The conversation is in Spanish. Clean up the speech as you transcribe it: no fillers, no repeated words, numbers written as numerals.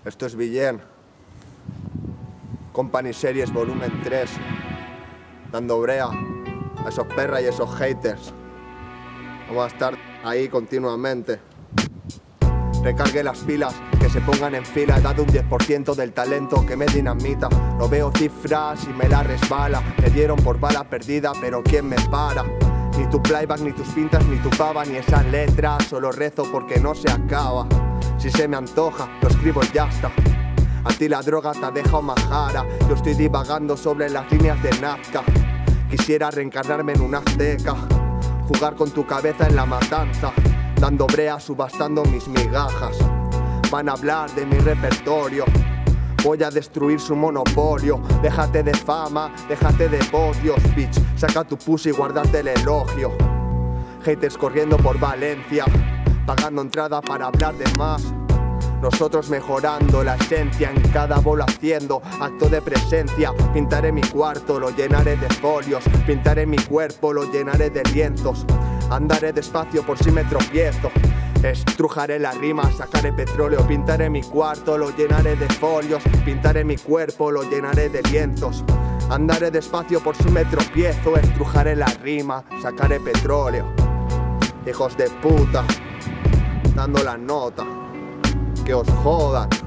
Esto es Villén. Company Series volumen 3. Dando brea a esos perras y esos haters. Vamos a estar ahí continuamente. Recargue las pilas, que se pongan en fila. He dado un 10% del talento que me dinamita. No veo cifras y me la resbala. Me dieron por bala perdida, pero ¿quién me para? Ni tu playback, ni tus pintas, ni tu pava, ni esas letras. Solo rezo porque no se acaba. Si se me antoja, lo escribo y ya está. A ti la droga te ha dejado majara. Yo estoy divagando sobre las líneas de Nazca. Quisiera reencarnarme en una azteca, jugar con tu cabeza en la matanza, dando brea, subastando mis migajas. Van a hablar de mi repertorio, voy a destruir su monopolio. Déjate de fama, déjate de podios, bitch. Saca tu pussy y guárdate el elogio. Haters corriendo por Valencia, pagando entrada para hablar de más. Nosotros mejorando la esencia, en cada bolo haciendo acto de presencia. Pintaré mi cuarto, lo llenaré de folios. Pintaré mi cuerpo, lo llenaré de lienzos. Andaré despacio por si me tropiezo. Estrujaré la rima, sacaré petróleo. Pintaré mi cuarto, lo llenaré de folios. Pintaré mi cuerpo, lo llenaré de lienzos. Andaré despacio por si me tropiezo. Estrujaré la rima, sacaré petróleo. Hijos de puta, dando la nota. Que os jodan.